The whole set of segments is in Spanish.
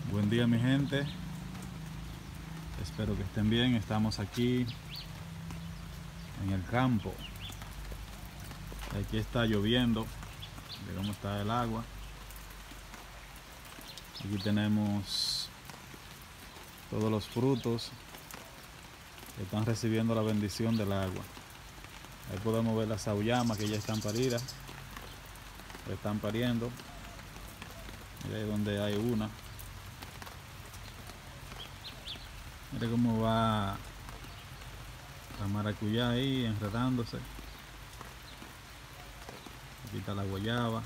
Buen día mi gente, espero que estén bien. Estamos aquí en el campo. Aquí está lloviendo, de cómo está el agua. Aquí tenemos todos los frutos que están recibiendo la bendición del agua. Ahí podemos ver las auyamas que ya están paridas, están pariendo. Mira ahí donde hay una. Mira cómo va la maracuyá ahí enredándose. Aquí está la guayaba.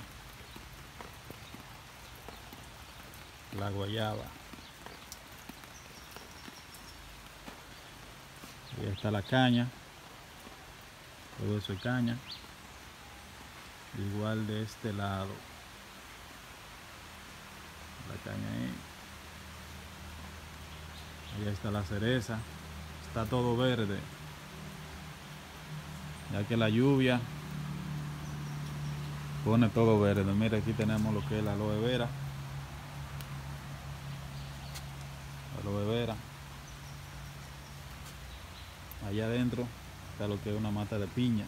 Ahí está la caña. Todo eso es caña. Igual de este lado. La caña ahí. Ahí está la cereza. Está todo verde, ya que la lluvia pone todo verde. Mira, aquí tenemos lo que es la aloe vera. Allá adentro está lo que es una mata de piña.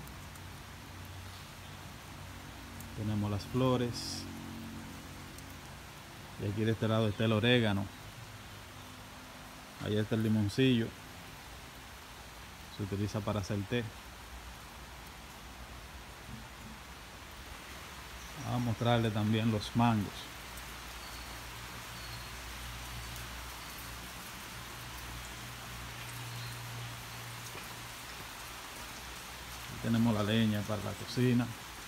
Tenemos las flores. Y aquí de este lado está el orégano. Allá está el limoncillo. Se utiliza para hacer té. Vamos a mostrarle también los mangos. Aquí tenemos la leña para la cocina.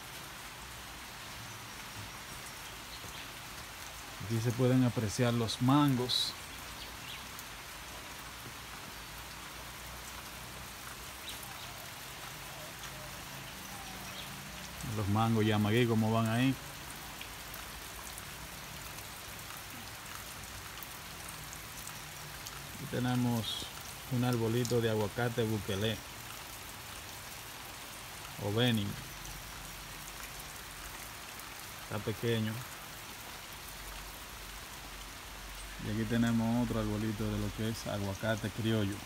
Aquí se pueden apreciar los mangos. Los mangos yamagui, como van ahí. Aquí tenemos un arbolito de aguacate bukelé o benin. Está pequeño. Y aquí tenemos otro arbolito de lo que es aguacate criollo.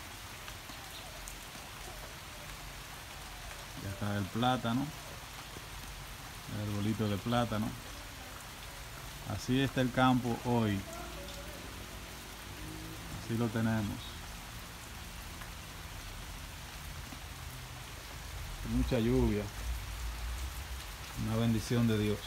Ya está el plátano. El arbolito de plátano. Así está el campo hoy. Así lo tenemos. Mucha lluvia. Una bendición de Dios.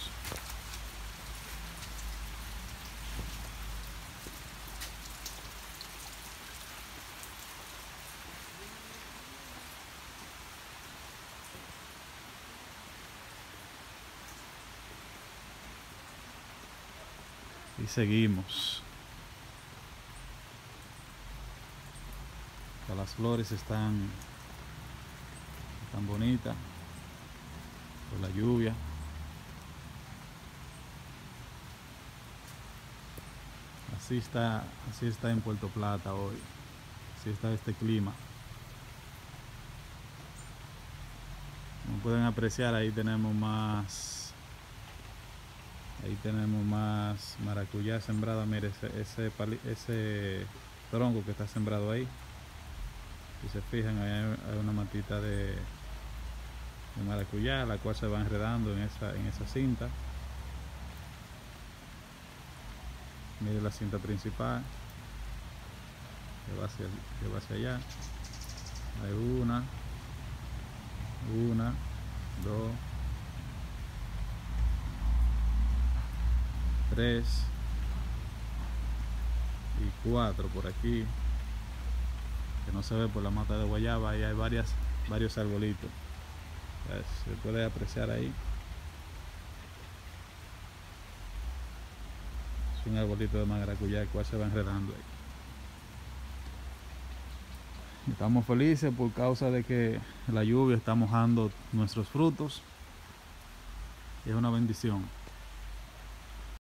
Y seguimos. Las flores están bonitas por la lluvia. Así está en Puerto Plata hoy. Así está este clima. Como pueden apreciar, ahí tenemos más maracuyá sembrada. Mire ese tronco que está sembrado ahí. Si se fijan, ahí hay una matita de maracuyá, la cual se va enredando en esa cinta. Mire la cinta principal que va hacia allá. Hay una, dos, tres y cuatro por aquí, que no se ve por la mata de guayaba. Ahí hay varios arbolitos. Se puede apreciar ahí. Es un arbolito de maracuyá el cual se va enredando ahí. Estamos felices por causa de que la lluvia está mojando nuestros frutos y es una bendición.